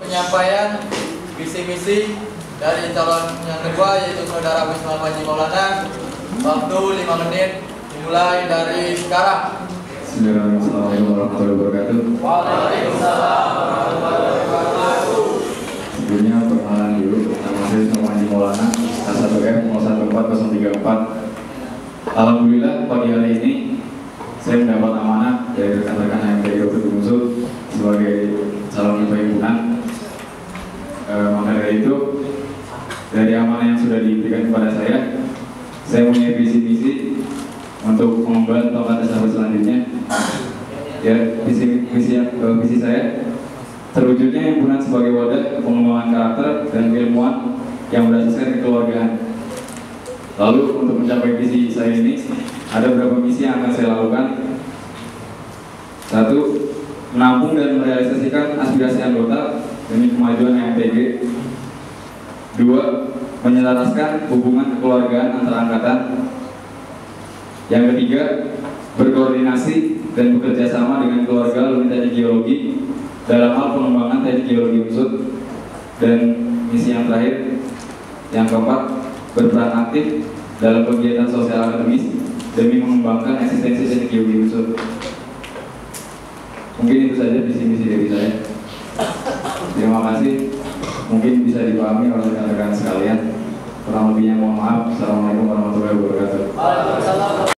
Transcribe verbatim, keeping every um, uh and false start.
penyampaian visi misi dari calon yang kedua, yaitu Saudara Wisnu Haji Maulana. Waktu lima menit dimulai dari sekarang. Bismillahirrahmanirrahim warahmatullahi wabarakatuh. Waalaikumsalam warahmatullahi wabarakatuh. Sebelumnya perkenalan dulu, nama saya Wisnu Haji Maulana, K satu F nol satu empat nol tiga empat. Alhamdulillah pagi hari ini saya mendapat amanah dari rekan-rekan yang dari Dokter Musuh sebagai calon ketua himpunan. E, maka dari itu, dari amanah yang sudah diberikan kepada saya, saya punya visi-misi untuk mengemban tongkat estafet selanjutnya. Ya, visi visi uh, visi saya terwujudnya himpunan sebagai wadah pengembangan karakter dan keilmuan yang berdasarkan kekeluargaan. Lalu untuk mencapai visi saya ini, ada beberapa misi yang akan saya lakukan. Satu, menampung dan merealisasikan aspirasi anggota demi kemajuan M P G. Dua, menyelaraskan hubungan kekeluargaan antar angkatan. Yang ketiga, berkoordinasi dan bekerja sama dengan keluarga alumni teknik geologi dalam hal pengembangan teknik geologi Unsud. Dan misi yang terakhir, yang keempat, berperan aktif dalam kegiatan sosial akademis demi mengembangkan eksistensi teknik geologi Unsud. Mungkin itu saja visi-misi dari saya. Terima kasih. Mungkin bisa dipahami oleh rekan-rekan sekalian. Kurang lebihnya mohon maaf. Assalamualaikum warahmatullahi wabarakatuh.